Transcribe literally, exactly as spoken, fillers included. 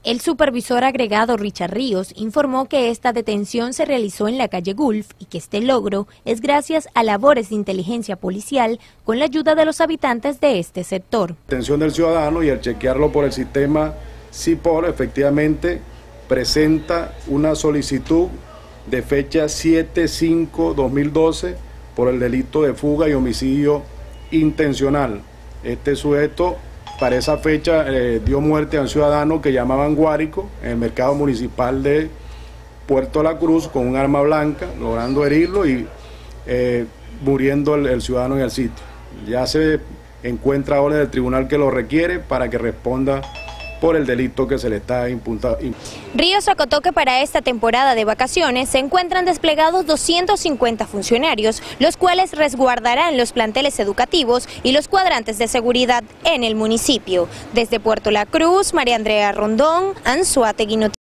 El supervisor agregado Richard Ríos informó que esta detención se realizó en la calle Gulf y que este logro es gracias a labores de inteligencia policial con la ayuda de los habitantes de este sector. La detención del ciudadano y al chequearlo por el sistema CIPOL efectivamente presenta una solicitud de fecha siete cinco dos mil doce por el delito de fuga y homicidio intencional. Este sujeto para esa fecha eh, dio muerte a un ciudadano que llamaban Guárico en el mercado municipal de Puerto La Cruz con un arma blanca, logrando herirlo y eh, muriendo el, el ciudadano en el sitio. Ya se encuentra ahora el tribunal que lo requiere para que responda por el delito que se le está imputando. Ríos acotó que para esta temporada de vacaciones se encuentran desplegados doscientos cincuenta funcionarios, los cuales resguardarán los planteles educativos y los cuadrantes de seguridad en el municipio. Desde Puerto La Cruz, María Andrea Rondón, Anzoátegui Noticias.